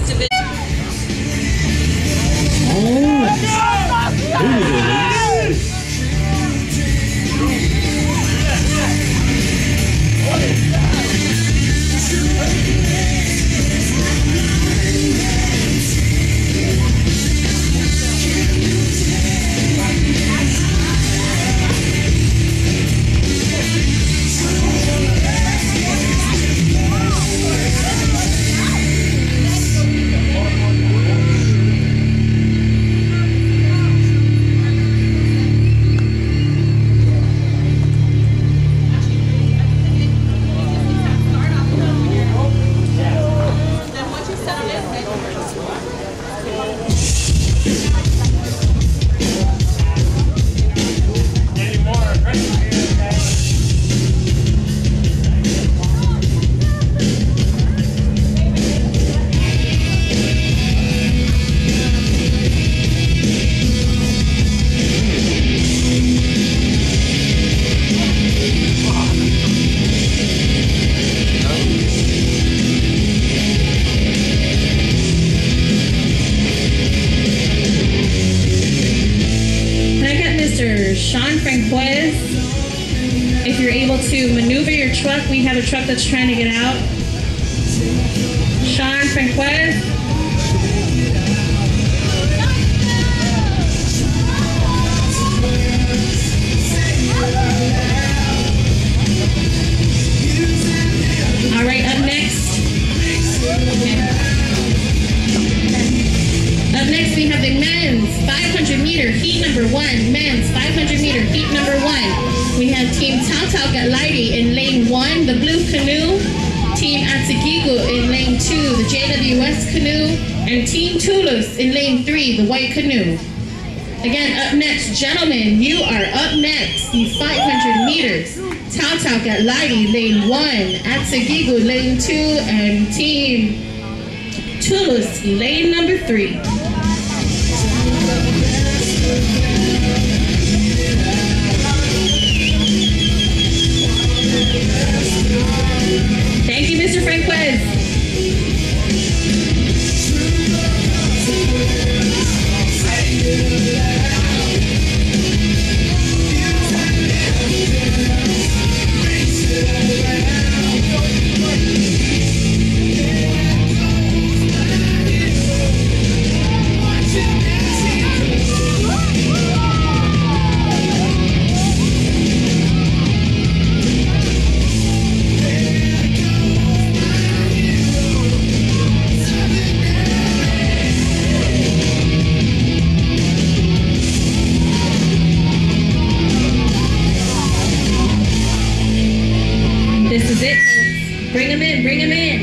If you're able to maneuver your truck, we have a truck that's trying to get out. Sean Franquez. All right, up next. Up next, we have the men's 500 meter heat number 1. Men's 500 meter heat number 1. We have Team Galaide in lane 1, the blue canoe. Team Atsagigu in lane 2, the JWS canoe. And Team Toulouse in lane 3, the white canoe. Again, up next, gentlemen, you are up next. The 500 meters. Galaide lane 1, Atsagigu lane 2, and Team Toulouse lane number 3. Thank you, Mr. Franquez. This is it. Bring them in, bring them in.